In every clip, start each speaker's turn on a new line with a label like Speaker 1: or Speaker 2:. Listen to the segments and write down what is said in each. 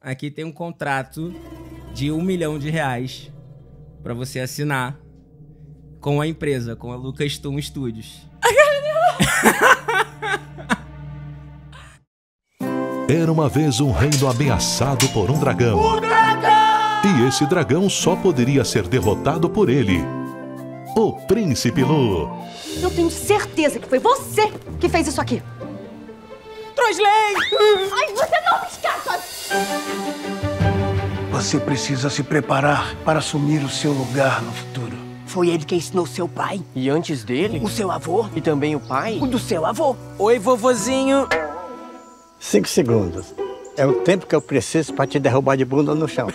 Speaker 1: aqui tem um contrato de R$1 milhão pra você assinar com a empresa, com a Lucas Tum Studios.
Speaker 2: Era uma vez um reino ameaçado por um dragão.
Speaker 3: O dragão!
Speaker 2: E esse dragão só poderia ser derrotado por ele, o Príncipe Lu.
Speaker 4: Eu tenho certeza que foi você que fez isso aqui.
Speaker 1: Trosley!
Speaker 4: Ai, você não me escapa!
Speaker 3: Você precisa se preparar para assumir o seu lugar no futuro.
Speaker 4: Foi ele quem ensinou seu pai.
Speaker 5: E antes dele?
Speaker 4: O seu avô.
Speaker 5: E também o pai?
Speaker 4: O do seu avô.
Speaker 1: Oi, vovozinho.
Speaker 6: 5 segundos. É o tempo que eu preciso para te derrubar de bunda no chão.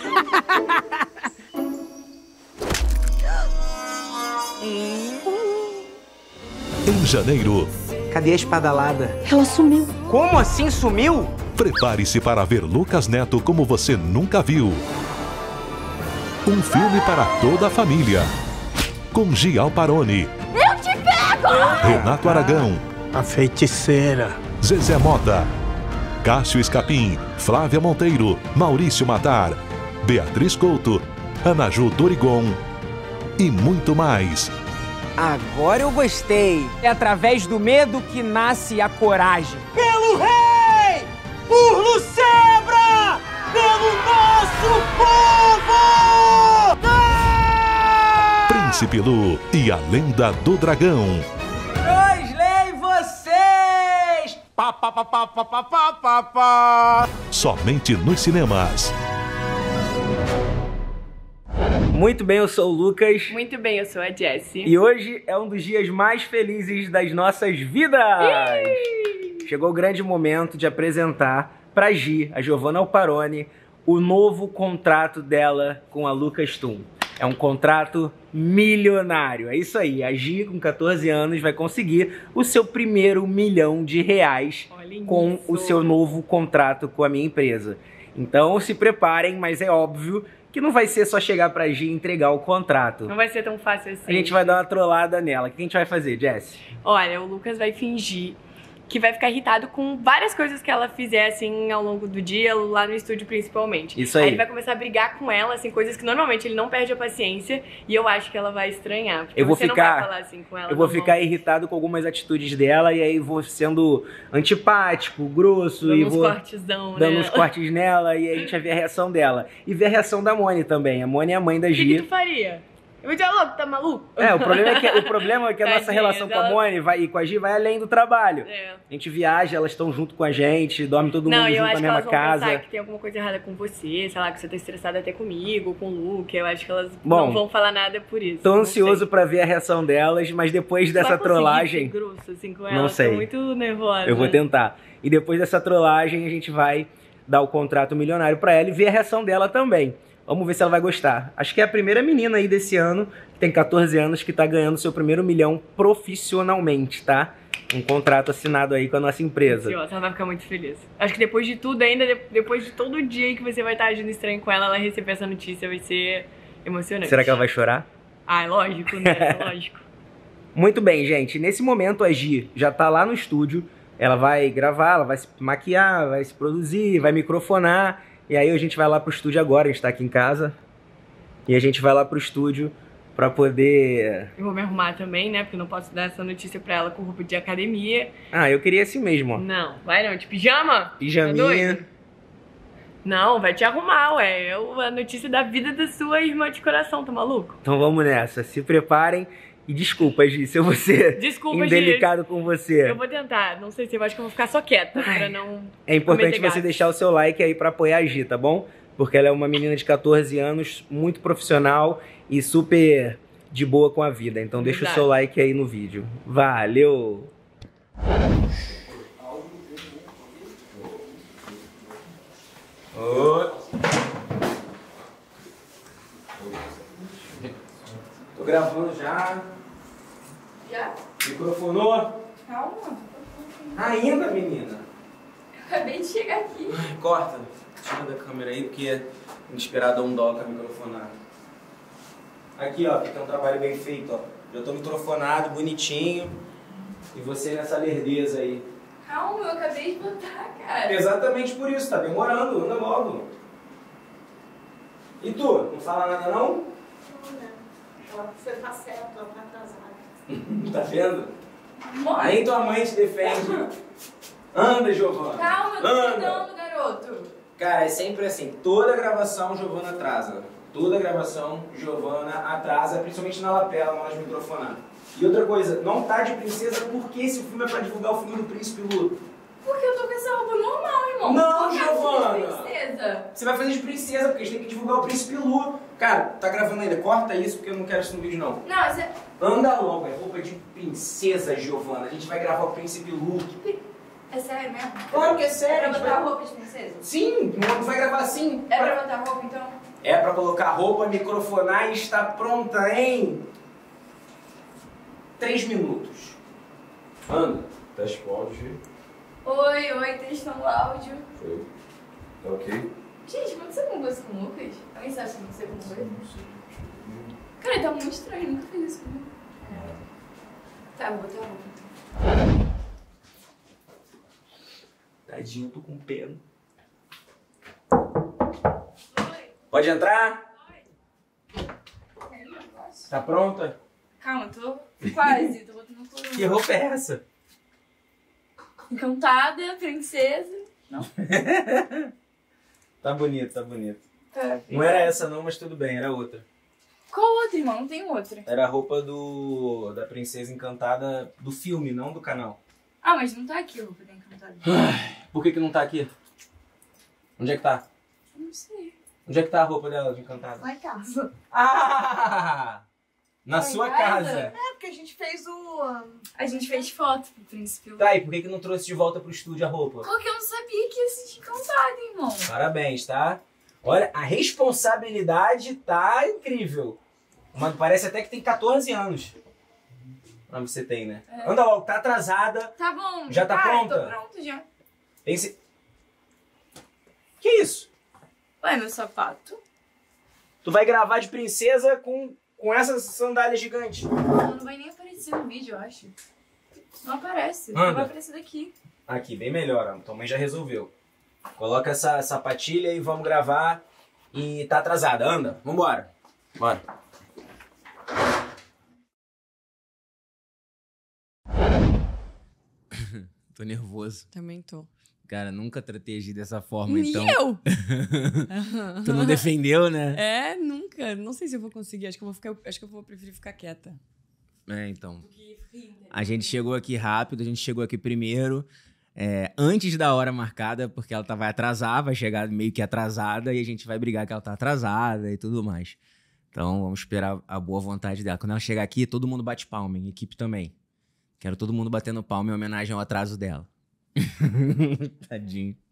Speaker 2: Em janeiro,
Speaker 5: Cadê a espadalada?
Speaker 4: Ela sumiu.
Speaker 5: Como assim sumiu?
Speaker 2: prepare-se para ver Lucas Neto como você nunca viu. Um filme para toda a família. Com Gial Paroni.
Speaker 4: Eu te pego!
Speaker 2: Renato Aragão.
Speaker 6: A feiticeira.
Speaker 2: Zezé Mota. Cássio Escapim. Flávia Monteiro. Maurício Matar. Beatriz Couto. Anaju Dorigon. E muito mais.
Speaker 5: Agora eu gostei. É através do medo que nasce a coragem.
Speaker 3: Pelo rei! Por Lucebra! Pelo nosso povo!
Speaker 2: Príncipe Lu e a Lenda do Dragão.
Speaker 1: Trosley vocês! Pá, pá, pá, pá, pá, pá, pá, pá, pá.
Speaker 2: Somente nos cinemas.
Speaker 1: Muito bem, eu sou o Lucas.
Speaker 7: Muito bem, eu sou a Jessie.
Speaker 1: E hoje é um dos dias mais felizes das nossas vidas. Chegou o grande momento de apresentar pra Gi, a Giovanna Alparoni, o novo contrato dela com a Lucas Tum. É um contrato milionário. É isso aí, a Gi, com 14 anos, vai conseguir o seu primeiro R$1 milhão com o seu novo contrato com a minha empresa. Então se preparem, mas é óbvio que não vai ser só chegar pra Gi e entregar o contrato.
Speaker 7: Não vai ser tão fácil assim.
Speaker 1: A gente vai dar uma trollada nela. O que a gente vai fazer, Jessie?
Speaker 7: Olha, o Lucas vai fingir que vai ficar irritado com várias coisas que ela fizer, assim, ao longo do dia, lá no estúdio principalmente.
Speaker 1: Isso aí.
Speaker 7: Aí ele vai começar a brigar com ela, assim, coisas que normalmente ele não perde a paciência, e eu acho que ela vai estranhar. Porque você não vai falar assim com ela.
Speaker 1: Eu vou ficar irritado com algumas atitudes dela, e aí vou sendo antipático, grosso,
Speaker 7: dando
Speaker 1: e
Speaker 7: uns
Speaker 1: vou
Speaker 7: cortezão,
Speaker 1: dando
Speaker 7: né?
Speaker 1: uns cortes nela, e aí a gente vai ver a reação dela. E ver a reação da Moni também. A Moni é a mãe da
Speaker 7: O
Speaker 1: Gi.
Speaker 7: que tu faria? Eu vou dizer, louco, tá maluco?
Speaker 1: É, o problema é que a nossa
Speaker 7: Tadinha,
Speaker 1: relação com a
Speaker 7: ela-
Speaker 1: Moni e com a Gi vai além do trabalho.
Speaker 7: É.
Speaker 1: A gente viaja, elas estão junto com a gente, dorme todo mundo
Speaker 7: Não, eu
Speaker 1: junto
Speaker 7: acho
Speaker 1: na
Speaker 7: que
Speaker 1: mesma
Speaker 7: elas vão
Speaker 1: casa.
Speaker 7: pensar que tem alguma coisa errada com você, sei lá, que você tá estressada até comigo, com o Luke. Eu acho que elas
Speaker 1: Bom,
Speaker 7: não vão falar nada por isso.
Speaker 1: Tô
Speaker 7: não
Speaker 1: ansioso
Speaker 7: sei.
Speaker 1: pra ver a reação delas, mas depois
Speaker 7: Vai
Speaker 1: dessa
Speaker 7: conseguir
Speaker 1: trollagem...
Speaker 7: ser grosso assim com
Speaker 1: Não
Speaker 7: ela?
Speaker 1: sei.
Speaker 7: Tô muito nervosa.
Speaker 1: Eu vou tentar. E depois dessa trollagem, a gente vai dar o contrato milionário pra ela e ver a reação dela também. Vamos ver se ela vai gostar. Acho que é a primeira menina aí desse ano, que tem 14 anos, que tá ganhando seu primeiro R$1 milhão profissionalmente, tá? Um contrato assinado aí com a nossa empresa.
Speaker 7: Ela vai ficar muito feliz. Acho que depois de tudo, ainda depois de todo o dia que você vai estar agindo estranho com ela receber essa notícia vai ser emocionante.
Speaker 1: Será que ela vai chorar?
Speaker 7: Ah, lógico, né? Lógico.
Speaker 1: Muito bem, gente. Nesse momento, a Gi já tá lá no estúdio. Ela vai gravar, ela vai se maquiar, vai se produzir, vai microfonar. E aí a gente vai lá pro estúdio agora, a gente tá aqui em casa. E a gente vai lá pro estúdio pra poder...
Speaker 7: Eu vou me arrumar também, né? Porque eu não posso dar essa notícia pra ela com roupa de academia.
Speaker 1: Ah, eu queria assim mesmo, ó.
Speaker 7: Não, vai não. De pijama?
Speaker 1: Pijaminha.
Speaker 7: Tá doido? Não, vai te arrumar, ué. É a notícia da vida da sua irmã de coração, tá maluco?
Speaker 1: Então vamos nessa. Se preparem. E desculpa, Gi, se eu vou ser
Speaker 7: Desculpa,
Speaker 1: indelicado com você.
Speaker 7: Eu vou tentar. Não sei se eu acho que eu vou ficar só quieta pra não...
Speaker 1: É importante
Speaker 7: cometer
Speaker 1: você
Speaker 7: gafes.
Speaker 1: deixar o seu like aí pra apoiar a Gi, tá bom? Porque ela é uma menina de 14 anos, muito profissional e super de boa com a vida. Então deixa o
Speaker 7: Verdade.
Speaker 1: seu like aí no vídeo. Valeu! Tô gravando já.
Speaker 8: Já?
Speaker 1: Microfonou?
Speaker 8: Calma.
Speaker 1: Ainda, menina?
Speaker 8: Acabei de chegar aqui.
Speaker 1: Ai, corta. Tira da câmera aí, porque tem que esperar dar um dó com a microfonada. Aqui, ó, tem um trabalho bem feito, ó. Já tô microfonado, bonitinho. E você nessa lerdeza aí.
Speaker 8: Calma, eu acabei de botar, cara.
Speaker 1: Exatamente por isso, tá demorando, anda logo. E tu? Não fala nada não?
Speaker 9: Não. Você tá certo, ela tá atrasada.
Speaker 1: Tá vendo? Aí tua mãe te defende. Anda, Giovana.
Speaker 8: Calma, eu tô cuidando, garoto.
Speaker 1: Cara, é sempre assim. Toda gravação, Giovana atrasa. Toda gravação, Giovana atrasa, principalmente na lapela, na hora de microfonar. E outra coisa, não tá de princesa porque esse filme é pra divulgar o filme do Príncipe Lu.
Speaker 8: Porque eu tô com essa roupa normal, irmão.
Speaker 1: Não,
Speaker 8: Eu
Speaker 1: Giovana.
Speaker 8: quero ser princesa.
Speaker 1: Você vai fazer de princesa, porque a gente tem que divulgar o Príncipe Lu. Cara, tá gravando ainda? Corta isso, porque eu não quero isso no vídeo, não.
Speaker 8: Não, mas é...
Speaker 1: Anda logo, é roupa de princesa, Giovana. A gente vai gravar o Príncipe Lu.
Speaker 8: É sério mesmo?
Speaker 1: Claro que é sério.
Speaker 8: É pra
Speaker 1: a gente
Speaker 8: botar
Speaker 1: vai...
Speaker 8: roupa de princesa?
Speaker 1: Sim, não vai gravar assim.
Speaker 8: É pra botar roupa, então?
Speaker 1: É pra colocar roupa, microfonar e está pronta em 3 minutos. Anda. Teste o áudio, Gi.
Speaker 8: Oi, testando o áudio.
Speaker 1: Foi. Tá ok?
Speaker 8: Gente, como você comprou isso com o Lucas? Alguém sabe se você comprou ele? Cara, tá muito estranho, nunca fiz isso comigo. Tá, vou botar a roupa então.
Speaker 1: Tadinho, tô com pena. Pode entrar? Tá pronta?
Speaker 8: Calma, tô quase, tô botando tudo.
Speaker 1: Que roupa é essa?
Speaker 8: Encantada, princesa. Não?
Speaker 1: Tá bonito, tá bonito.
Speaker 8: Tá,
Speaker 1: Não era essa não, mas tudo bem, era outra.
Speaker 8: Qual outra, irmão? Não tem outra.
Speaker 1: Era a roupa da princesa encantada do filme, não do canal.
Speaker 8: Ah, mas não tá aqui a roupa da encantada.
Speaker 1: Por que não tá aqui? Onde é que tá?
Speaker 8: Não sei.
Speaker 1: Onde é que tá a roupa dela de encantada?
Speaker 9: Lá em casa.
Speaker 1: Ah! Na
Speaker 8: Lá em
Speaker 1: sua
Speaker 8: casa?
Speaker 1: casa.
Speaker 9: É, porque a gente fez o...
Speaker 8: A gente fez foto pro príncipe.
Speaker 1: Tá, e por que não trouxe de volta pro estúdio a roupa?
Speaker 8: Porque eu não sabia que ia ser encantada, irmão.
Speaker 1: Parabéns, tá? Olha, a responsabilidade tá incrível. Mas parece até que tem 14 anos. Ah, você tem, né?
Speaker 8: É.
Speaker 1: Anda logo, tá atrasada.
Speaker 8: Tá bom.
Speaker 1: Já tá pronta?
Speaker 8: Tô pronta já.
Speaker 1: Pense... Que isso?
Speaker 8: Ué, meu sapato?
Speaker 1: Tu vai gravar de princesa com essas sandálias gigantes.
Speaker 8: Não vai nem aparecer no vídeo, eu acho. Não aparece.
Speaker 1: Anda.
Speaker 8: Não vai aparecer daqui.
Speaker 1: Aqui, bem melhor, ó. Tua mãe já resolveu. Coloca essa sapatilha e vamos gravar. E tá atrasada, anda. Vambora. Bora. Tô nervoso.
Speaker 7: Também tô.
Speaker 1: Cara, nunca tratei a Gi dessa forma,
Speaker 7: E
Speaker 1: então...
Speaker 7: eu?
Speaker 1: Tu não defendeu, né?
Speaker 7: É, nunca. Não sei se eu vou conseguir. Acho que eu vou preferir ficar quieta.
Speaker 1: É, então. A gente chegou aqui rápido, a gente chegou aqui primeiro, antes da hora marcada, porque ela vai atrasar, vai chegar meio que atrasada, e a gente vai brigar que ela tá atrasada e tudo mais. Então, vamos esperar a boa vontade dela. Quando ela chegar aqui, todo mundo bate palma, em equipe também. Quero todo mundo batendo palma em homenagem ao atraso dela. Tadinho.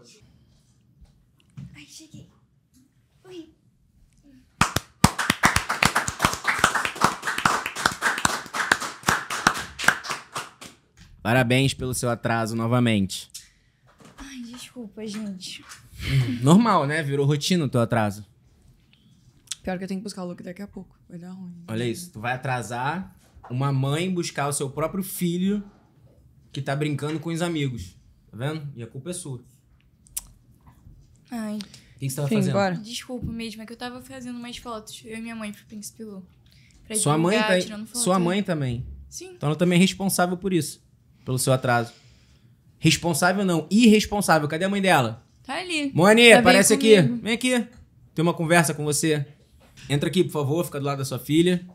Speaker 8: Ai, cheguei. Oi.
Speaker 1: Parabéns pelo seu atraso novamente.
Speaker 8: Ai, desculpa, gente.
Speaker 1: Normal, né? Virou rotina o teu atraso.
Speaker 7: Pior que eu tenho que buscar o Luke daqui a pouco. Vai dar ruim.
Speaker 1: Olha isso, tu vai atrasar uma mãe buscar o seu próprio filho que tá brincando com os amigos. Tá vendo? E a culpa é sua.
Speaker 8: Ai,
Speaker 1: O que você tava
Speaker 7: Enfim,
Speaker 1: fazendo?
Speaker 7: bora.
Speaker 8: desculpa mesmo. É que eu tava fazendo umas fotos. Eu e minha mãe pro Príncipe Lu. Pra
Speaker 1: Sua mãe,
Speaker 8: divulgar, tirando foto.
Speaker 1: sua mãe também.
Speaker 8: Sim.
Speaker 1: Então ela também é responsável por isso. Pelo seu atraso. Responsável não, irresponsável. Cadê a mãe dela?
Speaker 8: Tá ali.
Speaker 1: Moni,
Speaker 8: Tá bem
Speaker 1: aparece aqui.
Speaker 8: comigo.
Speaker 1: Vem aqui. Tem uma conversa com você. Entra aqui, por favor. Fica do lado da sua filha.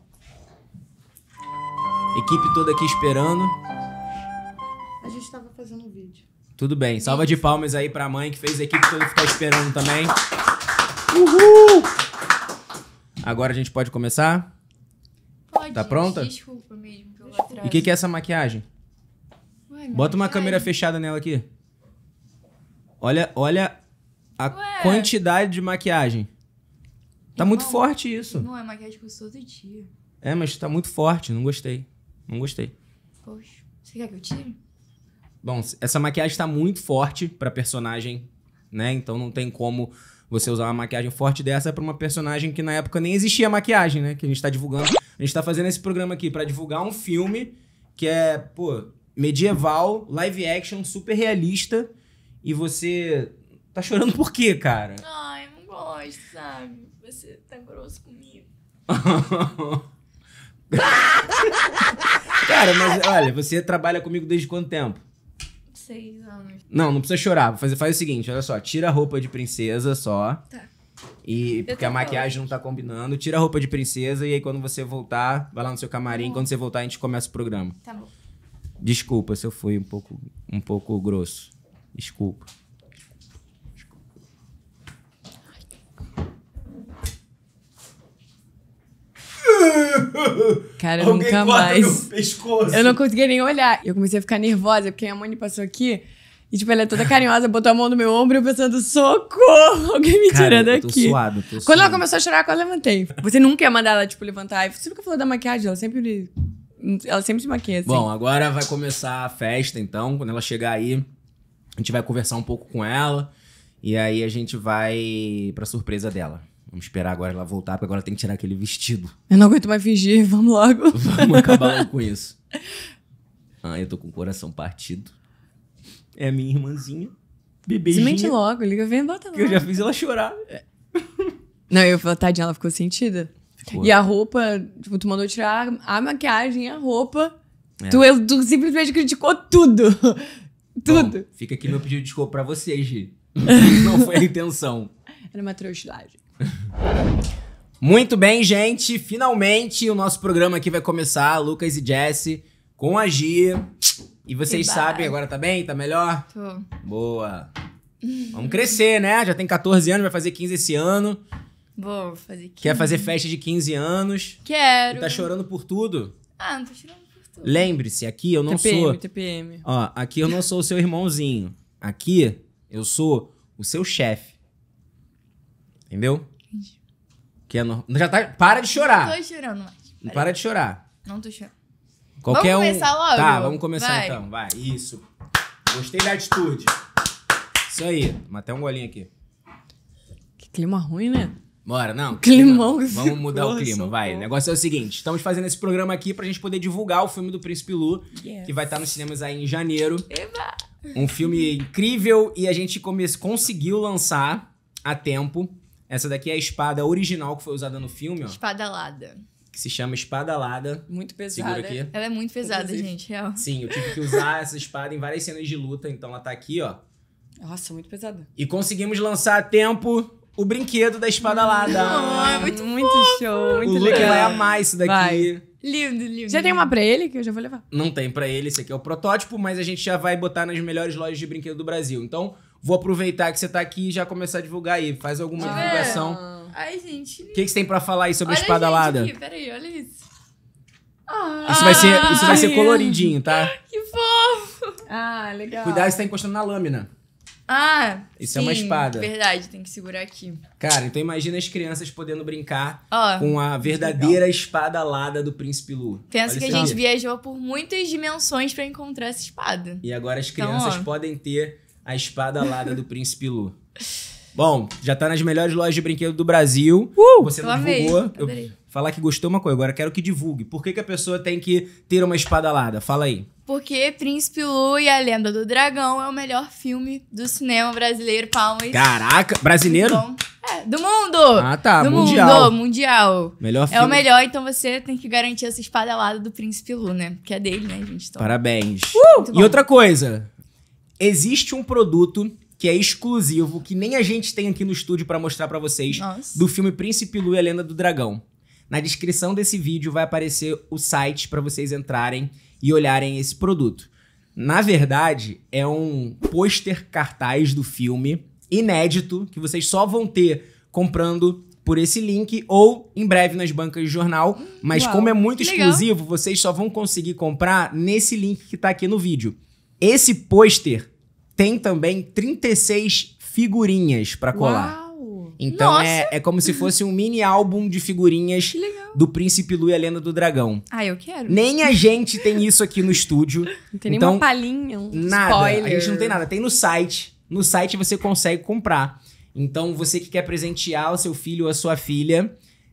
Speaker 1: Equipe toda aqui esperando.
Speaker 9: A gente tava fazendo um vídeo.
Speaker 1: Tudo bem. Salva de palmas aí pra mãe que fez a equipe toda ficar esperando também. Uhul! Agora a gente pode começar?
Speaker 8: Pode.
Speaker 1: Tá pronta?
Speaker 8: Desculpa mesmo pelo atraso.
Speaker 1: E o que é essa maquiagem?
Speaker 8: Ué, minha
Speaker 1: Bota uma
Speaker 8: maquiagem.
Speaker 1: câmera fechada nela aqui. Olha a
Speaker 8: Ué.
Speaker 1: quantidade de maquiagem. Tá muito
Speaker 8: Irmão,
Speaker 1: forte isso.
Speaker 8: Não, é maquiagem que eu uso todo dia.
Speaker 1: É, mas tá muito forte. Não gostei. Não gostei.
Speaker 8: Poxa. Você quer que eu tire?
Speaker 1: Bom, essa maquiagem tá muito forte pra personagem, né? Então não tem como você usar uma maquiagem forte dessa pra uma personagem que na época nem existia maquiagem, né? Que a gente tá divulgando. A gente tá fazendo esse programa aqui pra divulgar um filme que é, pô, medieval, live action, super realista. E você tá chorando por quê, cara?
Speaker 8: Ai, não gosto. mas tu sabe, você tá grosso comigo.
Speaker 1: Cara, mas olha, você trabalha comigo desde quanto tempo?
Speaker 8: 6 anos.
Speaker 1: Não precisa chorar. Faz o seguinte, olha só. Tira a roupa de princesa só.
Speaker 8: Tá.
Speaker 1: E porque a maquiagem não tá combinando. Tira a roupa de princesa e aí quando você voltar, vai lá no seu camarim. Quando você voltar, a gente começa o programa.
Speaker 8: Tá bom.
Speaker 1: Desculpa se eu fui um pouco grosso. Desculpa.
Speaker 7: Cara, eu nunca mais.
Speaker 1: Pescoço.
Speaker 7: Eu não conseguia nem olhar. Eu comecei a ficar nervosa, porque a Moni passou aqui e, tipo, ela é toda carinhosa, botou a mão no meu ombro e eu pensando, socorro! Alguém me tira daqui.
Speaker 1: Eu tô suado.
Speaker 7: Quando ela começou a chorar, eu quase levantei. Você nunca ia mandar ela, tipo, levantar. E você nunca falou da maquiagem, ela sempre se maquia, assim.
Speaker 1: Bom, agora vai começar a festa, então. Quando ela chegar aí, a gente vai conversar um pouco com ela. E aí a gente vai pra surpresa dela. Vamos esperar agora ela voltar, porque agora tem que tirar aquele vestido.
Speaker 7: Eu não aguento mais fingir, vamos logo.
Speaker 1: Vamos acabar logo com isso. Eu tô com o coração partido. É a minha irmãzinha. Bebezinha.
Speaker 7: Desmente logo, liga, vem, bota logo.
Speaker 1: Que eu já fiz ela chorar.
Speaker 7: Não, eu falei, tadinha, ela ficou sentida.
Speaker 1: Ficou.
Speaker 7: E a roupa, tipo, tu mandou tirar a maquiagem, a roupa. Tu simplesmente criticou tudo. Tudo.
Speaker 1: Bom, fica aqui meu pedido de desculpa pra vocês, Gi. Não foi a intenção.
Speaker 7: Era uma trouxilagem.
Speaker 1: Muito bem, gente. Finalmente o nosso programa aqui vai começar. Lucas e Jessie com a Gi. E vocês sabem, agora tá bem? Tá melhor?
Speaker 8: Tô.
Speaker 1: Boa. Vamos crescer, né? Já tem 14 anos, vai fazer 15 esse ano.
Speaker 8: Vou fazer 15.
Speaker 1: Quer fazer festa de 15 anos.
Speaker 8: Quero.
Speaker 1: E tá chorando por tudo.
Speaker 8: Não tô chorando por tudo.
Speaker 1: Lembre-se, aqui eu não sou...
Speaker 7: TPM.
Speaker 1: Ó, aqui eu não sou o seu irmãozinho. Aqui eu sou o seu chefe. Entendeu?
Speaker 8: Entendi.
Speaker 1: Que é já tá... Para de chorar.
Speaker 8: Não tô chorando mais.
Speaker 1: Não para de chorar.
Speaker 8: Não tô chorando.
Speaker 1: Qualquer
Speaker 8: Vamos começar logo?
Speaker 1: Tá, vamos começar
Speaker 8: Vai.
Speaker 1: então. Vai, isso. Gostei da atitude. Isso aí. Toma até um golinho aqui.
Speaker 7: Que clima ruim, né?
Speaker 1: Bora, não.
Speaker 7: Climão.
Speaker 1: Vamos mudar o clima,
Speaker 7: Socorro.
Speaker 1: vai. O negócio é o seguinte. Estamos fazendo esse programa aqui pra gente poder divulgar o filme do Príncipe Lu.
Speaker 7: Yes.
Speaker 1: Que vai estar nos cinemas aí em janeiro.
Speaker 8: Eba!
Speaker 1: Um filme incrível e a gente conseguiu lançar a tempo. Essa daqui é a espada original que foi usada no filme, ó.
Speaker 8: Espada alada.
Speaker 1: Que se chama Espada Alada.
Speaker 7: Muito pesada.
Speaker 1: Segura aqui.
Speaker 8: Ela é muito pesada,
Speaker 7: Inclusive.
Speaker 8: gente, real.
Speaker 1: Sim, eu tive que usar essa espada em várias cenas de luta. Então ela tá aqui, ó.
Speaker 7: Nossa, muito pesada.
Speaker 1: E conseguimos lançar a tempo o brinquedo da Espada Alada.
Speaker 8: muito
Speaker 7: show, muito
Speaker 1: O Luke
Speaker 7: legal.
Speaker 1: vai amar isso daqui.
Speaker 7: Vai.
Speaker 8: Lindo, lindo.
Speaker 7: Já tem uma pra ele que eu já vou levar.
Speaker 1: Não tem pra ele, esse aqui é o protótipo, mas a gente já vai botar nas melhores lojas de brinquedo do Brasil. Então, vou aproveitar que você tá aqui e já começar a divulgar aí. Faz alguma divulgação.
Speaker 8: Ai, gente.
Speaker 1: O que você tem pra falar aí sobre
Speaker 8: Olha
Speaker 1: a Espada
Speaker 8: gente
Speaker 1: Alada?
Speaker 8: aqui, peraí, olha isso.
Speaker 1: Isso vai ser coloridinho, tá?
Speaker 8: Que fofo.
Speaker 7: Ah, legal.
Speaker 1: Cuidado, você tá encostando na lâmina. Isso é uma espada.
Speaker 8: Verdade, tem que segurar aqui.
Speaker 1: Cara, então imagina as crianças podendo brincar
Speaker 8: Ó,
Speaker 1: com a verdadeira Espada Alada do Príncipe Lu.
Speaker 8: pensa
Speaker 1: Olha
Speaker 8: que a
Speaker 1: isso
Speaker 8: gente
Speaker 1: aqui.
Speaker 8: viajou por muitas dimensões pra encontrar essa espada.
Speaker 1: E agora as
Speaker 8: Então,
Speaker 1: crianças
Speaker 8: ó.
Speaker 1: podem ter a Espada Alada do Príncipe Lu. Bom, já tá nas melhores lojas de brinquedo do Brasil. Você
Speaker 8: eu
Speaker 1: não
Speaker 8: amei,
Speaker 1: divulgou.
Speaker 8: adorei.
Speaker 1: Falar que gostou uma coisa, agora quero que divulgue. Por que a pessoa tem que ter uma espada alada? Fala aí.
Speaker 8: Porque Príncipe Lu e a Lenda do Dragão é o melhor filme do cinema brasileiro, palmas.
Speaker 1: Caraca, brasileiro?
Speaker 8: Bom, do mundo!
Speaker 1: Ah, tá,
Speaker 8: do
Speaker 1: mundial.
Speaker 8: mundo, mundial.
Speaker 1: Melhor
Speaker 8: É
Speaker 1: filme.
Speaker 8: o melhor, então você tem que garantir essa espada alada do Príncipe Lu, né? Que é dele, né, gente? Então,
Speaker 1: Parabéns.
Speaker 8: Muito
Speaker 1: E
Speaker 8: bom.
Speaker 1: outra coisa, existe um produto que é exclusivo, que nem a gente tem aqui no estúdio pra mostrar pra vocês,
Speaker 8: Nossa.
Speaker 1: do filme Príncipe Lu e a Lenda do Dragão. Na descrição desse vídeo vai aparecer o site pra vocês entrarem e olharem esse produto. Na verdade, é um pôster cartaz do filme, inédito, que vocês só vão ter comprando por esse link ou em breve nas bancas de jornal. Mas
Speaker 8: Uau,
Speaker 1: como é muito
Speaker 8: que legal.
Speaker 1: exclusivo, vocês só vão conseguir comprar nesse link que tá aqui no vídeo. Esse pôster tem também 36 figurinhas pra colar.
Speaker 7: Uau.
Speaker 1: Então
Speaker 8: Nossa.
Speaker 1: é como se fosse um mini álbum de figurinhas
Speaker 8: Que legal.
Speaker 1: do Príncipe Lu e a Lenda do Dragão.
Speaker 8: Ah, eu quero.
Speaker 1: Nem a gente tem isso aqui no estúdio.
Speaker 7: Não tem
Speaker 1: Então,
Speaker 7: nenhuma palhinha, um
Speaker 1: Nada.
Speaker 7: spoiler.
Speaker 1: A gente não tem nada. Tem no site. No site você consegue comprar. Então, você que quer presentear o seu filho ou a sua filha,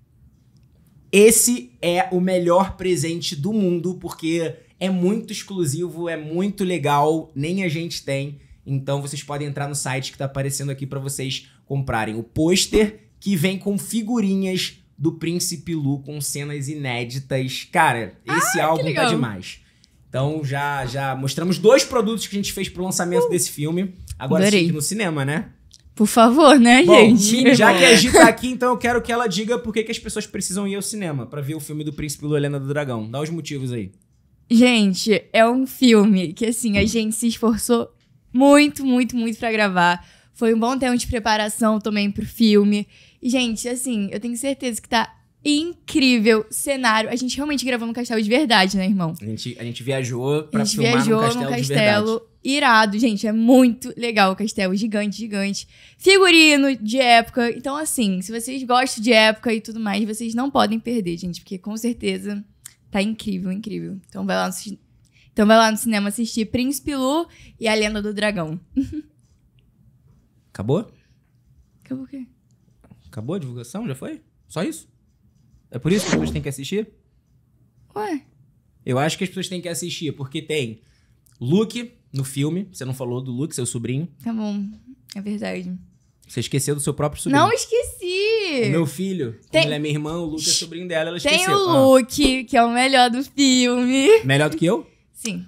Speaker 1: esse é o melhor presente do mundo, porque é muito exclusivo, é muito legal, nem a gente tem. Então, vocês podem entrar no site que tá aparecendo aqui pra vocês comprarem o pôster, que vem com figurinhas do Príncipe Lu com cenas inéditas. Cara, esse álbum tá
Speaker 7: legal.
Speaker 1: demais. Então já mostramos 2 produtos que a gente fez pro lançamento desse filme. Agora
Speaker 10: Adorei.
Speaker 1: sim, no cinema, né?
Speaker 10: Por favor, né,
Speaker 1: Bom,
Speaker 10: gente?
Speaker 1: já que a Gi tá aqui, então eu quero que ela diga por que as pessoas precisam ir ao cinema pra ver o filme do Príncipe Lu, Helena do Dragão. Dá os motivos aí.
Speaker 10: Gente, é um filme que, assim, a gente se esforçou muito, muito, muito pra gravar. Foi um bom tempo de preparação também pro filme. E, gente, assim, eu tenho certeza que tá incrível cenário. A gente realmente gravou no castelo de verdade, né, irmão?
Speaker 1: A gente viajou pra
Speaker 10: A gente
Speaker 1: filmar
Speaker 10: viajou
Speaker 1: num castelo de verdade.
Speaker 10: irado. Gente, é muito legal o castelo. Gigante, gigante. Figurino de época. Então, assim, se vocês gostam de época e tudo mais, vocês não podem perder, gente. Porque, com certeza, tá incrível, incrível. Então, vai lá no cinema assistir Príncipe Lu e a Lenda do Dragão.
Speaker 1: Acabou?
Speaker 10: Acabou o quê?
Speaker 1: Acabou a divulgação? Já foi? Só isso? É por isso que as pessoas têm que assistir?
Speaker 10: Ué?
Speaker 1: Eu acho que as pessoas têm que assistir, porque tem Luke no filme. Você não falou do Luke, seu sobrinho.
Speaker 10: Tá bom. É verdade.
Speaker 1: Você esqueceu do seu próprio sobrinho.
Speaker 10: Não esqueci!
Speaker 1: O meu filho, como
Speaker 10: Tem-
Speaker 1: ele é minha irmã, o Luke é sobrinho dela, ela
Speaker 10: Tem
Speaker 1: esqueceu.
Speaker 10: o Luke, que é o melhor do filme.
Speaker 1: Melhor do que eu?
Speaker 10: Sim.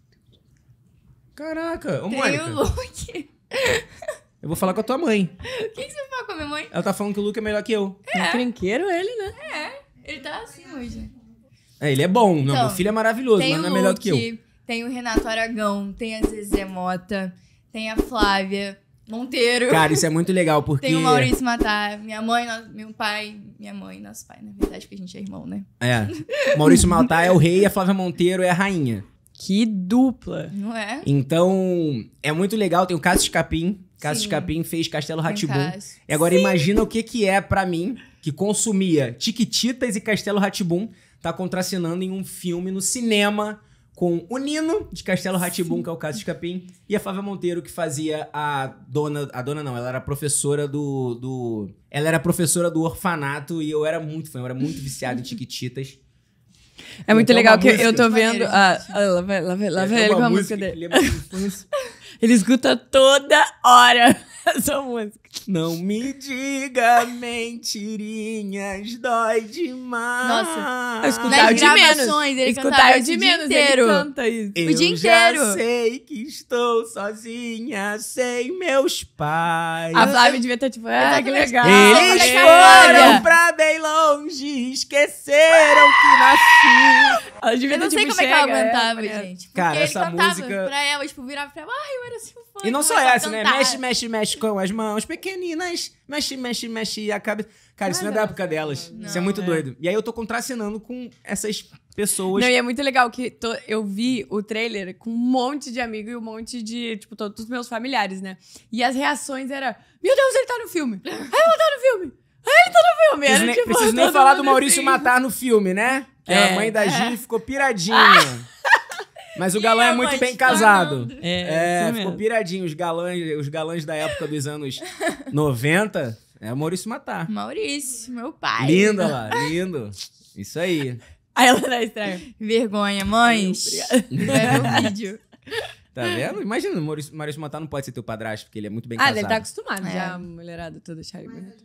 Speaker 1: Caraca, ô
Speaker 10: Tem
Speaker 1: Mônica,
Speaker 10: o Luke.
Speaker 1: eu vou falar com a tua mãe.
Speaker 10: O que você fala com a minha mãe?
Speaker 1: Ela tá falando que o Luke é melhor que eu.
Speaker 7: É encrenqueiro ele, né?
Speaker 10: Ele tá assim hoje.
Speaker 1: É, ele é bom. Não,
Speaker 10: Então,
Speaker 1: meu filho é maravilhoso,
Speaker 10: Tem
Speaker 1: mas não
Speaker 10: o
Speaker 1: é melhor do que eu.
Speaker 10: Luke, tem o Renato Aragão, tem a Zezé Mota, tem a Flávia Monteiro.
Speaker 1: Cara, isso é muito legal, porque...
Speaker 10: Tem o Maurício Matar, minha mãe, meu pai, minha mãe, nosso pai, na verdade, porque a gente é irmão, né?
Speaker 1: É. O Maurício Matar é o rei e a Flávia Monteiro é a rainha.
Speaker 7: Que dupla.
Speaker 10: Não é?
Speaker 1: Então, é muito legal. Tem o Cássio Escapim. Cássio
Speaker 10: Sim.
Speaker 1: Escapim fez Castelo Rá-Tim-Bum.
Speaker 10: Cássio.
Speaker 1: E agora imagina o que é pra mim, que consumia Tiquititas e Castelo Rá-Tim-Bum, tá contracenando em um filme no cinema com o Nino, de Castelo Rá-Tim-Bum, que é o Cássio Escapim, e a Flávia Monteiro, que fazia a dona não, ela era professora ela era professora do orfanato, e eu era muito fã, eu era muito viciado em Tiquititas.
Speaker 7: É muito
Speaker 1: Tem
Speaker 7: legal
Speaker 1: uma
Speaker 7: que
Speaker 1: música-
Speaker 7: eu tô vendo.
Speaker 10: Maneiro,
Speaker 7: Lá vai ele com a música
Speaker 1: que
Speaker 7: dele.
Speaker 1: lembra da infância.
Speaker 7: Ele escuta toda hora essa música.
Speaker 1: Não me diga mentirinhas, dói demais.
Speaker 10: Nossa,
Speaker 7: Eu escutar
Speaker 10: Nas
Speaker 7: o de menos.
Speaker 10: gravações, ele
Speaker 7: Escutar
Speaker 10: cantava
Speaker 7: o de
Speaker 10: isso o dia
Speaker 7: menos,
Speaker 10: inteiro.
Speaker 7: ele canta isso.
Speaker 1: Eu
Speaker 10: o dia
Speaker 1: já
Speaker 10: inteiro.
Speaker 1: sei que estou sozinha, sem meus pais.
Speaker 7: A Flávia devia estar tipo, ah, que legal.
Speaker 1: Eles
Speaker 10: Olha,
Speaker 1: foram
Speaker 10: Flávia.
Speaker 1: pra bem longe, esqueceram que nasci.
Speaker 7: Ela devia
Speaker 10: Eu não
Speaker 7: ter,
Speaker 10: sei
Speaker 7: tipo,
Speaker 10: como é que ela
Speaker 7: chega,
Speaker 10: aguentava,
Speaker 7: mulher.
Speaker 10: gente. Porque
Speaker 1: Cara,
Speaker 10: ele
Speaker 1: essa
Speaker 10: cantava
Speaker 1: música-
Speaker 10: pra ela, tipo, virava pra ela, ai, eu era seu fã.
Speaker 1: E não só
Speaker 10: começava a
Speaker 1: essa, né?
Speaker 10: cantar.
Speaker 1: Mexe, mexe, mexe com as mãos pequeninas. Mexe, mexe, mexe a cabeça. Cara, isso não é da época delas. Isso é muito doido. E aí eu tô contracenando com essas pessoas.
Speaker 7: Não, e é muito legal que eu vi o trailer com um monte de amigo e um monte de, tipo, todos os meus familiares, né? E as reações eram, meu Deus, ele tá no filme! Ah, ela tá no filme! Ah, ele tá no filme!
Speaker 1: Preciso
Speaker 7: Era,
Speaker 1: nem,
Speaker 7: tipo,
Speaker 1: preciso nem
Speaker 7: todo
Speaker 1: falar
Speaker 7: mundo
Speaker 1: do Maurício
Speaker 7: assim.
Speaker 1: Matar no filme, né? Que a mãe da Gi ficou piradinha. Mas o galã é muito bem casado.
Speaker 7: É, isso
Speaker 1: ficou
Speaker 7: mesmo.
Speaker 1: piradinho. Os galãs da época dos anos 90 é o Maurício Matar.
Speaker 10: Maurício, meu pai.
Speaker 1: Linda lá, lindo. Isso aí.
Speaker 7: Aí ela dá estranha.
Speaker 10: Vergonha, mães. Vai ver o vídeo.
Speaker 1: Tá vendo? Imagina, o Maurício Matar não pode ser teu padrasto, porque ele é muito bem
Speaker 7: Ah,
Speaker 1: casado.
Speaker 7: deve estar acostumado
Speaker 10: É.
Speaker 7: já, a mulherada toda Charlie bonita.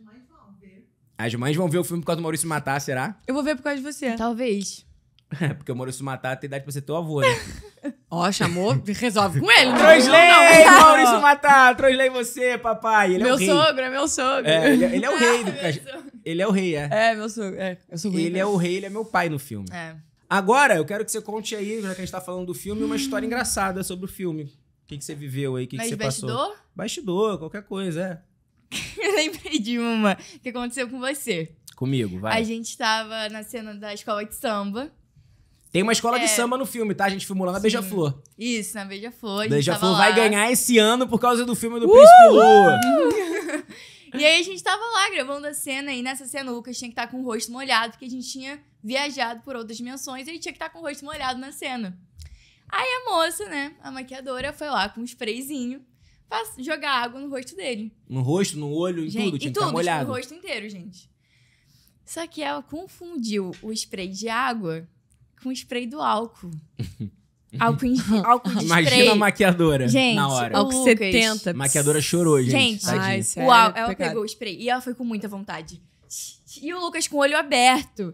Speaker 1: As mães vão ver o filme por causa do Maurício Matar, será?
Speaker 7: Eu vou ver por causa de você.
Speaker 10: Talvez.
Speaker 1: É, porque o Maurício Matar tem idade pra ser teu avô, né?
Speaker 7: Ó, chamou, resolve com ele.
Speaker 1: Trosley, Maurício Matar! Trosley você, papai! Ele é
Speaker 7: Meu
Speaker 1: o rei.
Speaker 7: sogro, é meu sogro.
Speaker 1: É, ele é o rei do Ele é o rei, é.
Speaker 7: É, meu sogro. É, eu sou ruim.
Speaker 1: Ele é o rei, ele é meu pai no filme.
Speaker 10: É.
Speaker 1: Agora, eu quero que você conte aí, já que a gente tá falando do filme, uma história engraçada sobre o filme. O que você viveu aí, o que
Speaker 10: Mas
Speaker 1: você passou?
Speaker 10: bastidor?
Speaker 1: Bastidor, qualquer coisa, é.
Speaker 10: Eu lembrei de uma que aconteceu com você.
Speaker 1: Comigo, vai.
Speaker 10: A gente tava na cena da escola de samba.
Speaker 1: Tem uma escola de samba no filme, tá? A gente filmou lá na Beija-Flor.
Speaker 10: Isso, na Beija-Flor. a gente
Speaker 1: Beija-Flor
Speaker 10: tava
Speaker 1: vai
Speaker 10: lá.
Speaker 1: ganhar esse ano por causa do filme do Príncipe Lu.
Speaker 10: E aí a gente tava lá gravando a cena, e nessa cena o Lucas tinha que estar com o rosto molhado, porque a gente tinha viajado por outras dimensões, e ele tinha que estar com o rosto molhado na cena. Aí a moça, né, a maquiadora, foi lá com um sprayzinho pra jogar água no rosto dele.
Speaker 1: No rosto, no olho, em
Speaker 10: Gente,
Speaker 1: tudo, tinha
Speaker 10: e
Speaker 1: que estar
Speaker 10: tudo,
Speaker 1: molhado.
Speaker 10: tipo, o rosto inteiro, gente. Só que ela confundiu o spray de água com o spray do álcool. álcool de spray.
Speaker 1: Imagina a maquiadora
Speaker 10: Gente,
Speaker 1: na hora.
Speaker 7: Álcool
Speaker 10: Lucas.
Speaker 7: 70.
Speaker 1: A maquiadora chorou, gente.
Speaker 10: Gente,
Speaker 1: Tadinha.
Speaker 7: Ai, sério,
Speaker 10: ela
Speaker 7: pecado.
Speaker 10: pegou o spray e ela foi com muita vontade. E o Lucas com o olho aberto.